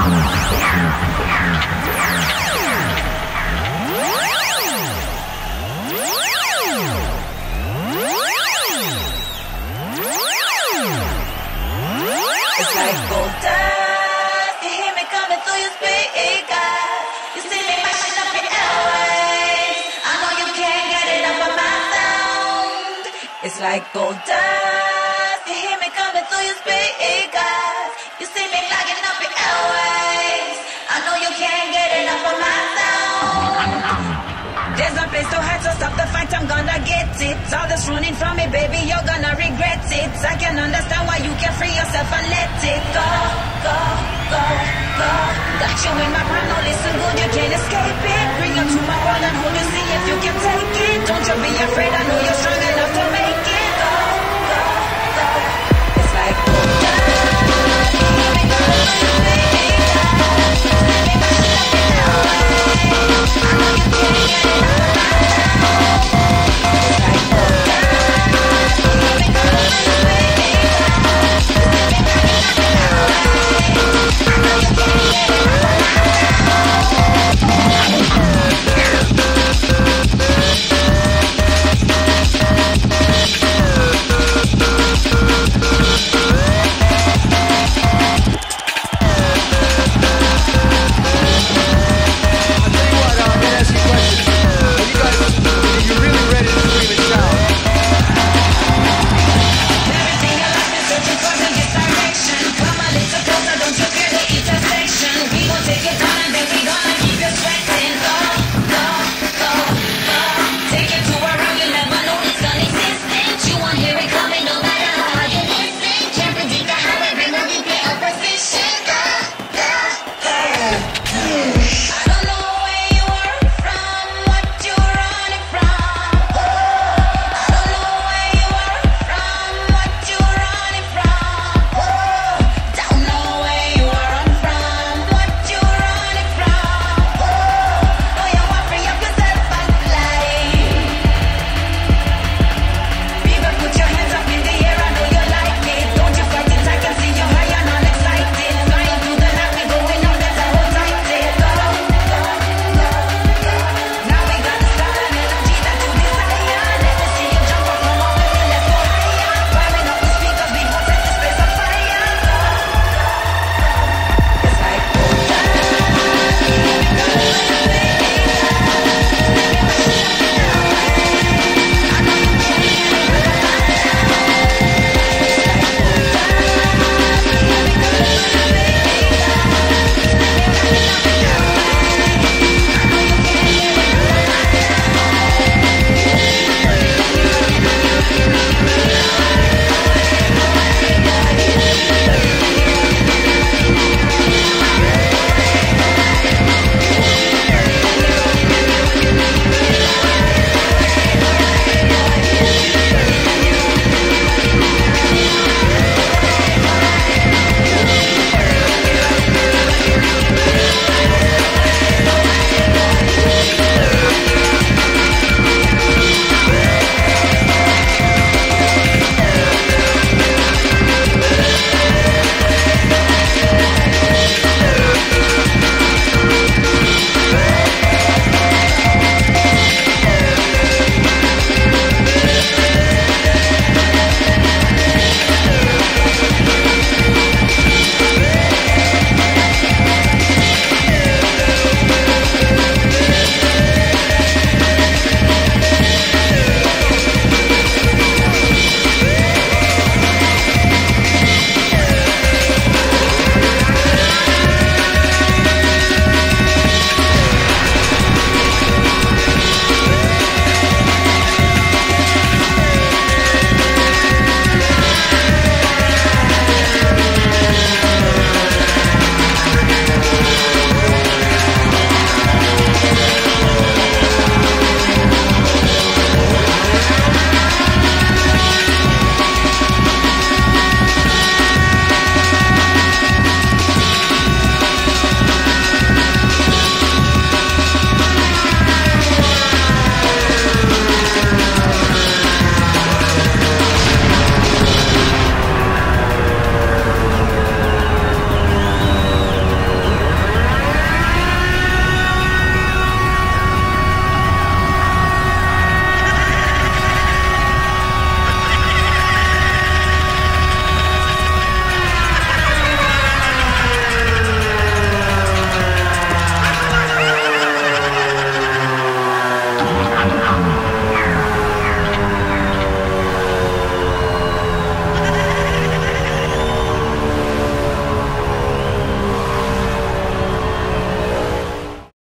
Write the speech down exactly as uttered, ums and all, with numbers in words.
It's like gold dust. You hear me coming through your speakers. You see me mashing up your airways. I know you can't get enough of my sound. It's like gold dust. You hear me coming through your speakers. You see me lighting up your airways. I know you can't get enough of my sound. There's no place to hide, so stop the fight, I'm gonna get it. All this running from me, baby, you're gonna regret it. I can understand why you can't free yourself and let it go, go, go, go. Got you in my mind, no listen good, you can't escape it. Bring you to my world and hold you, see if you can take it. Don't you be afraid.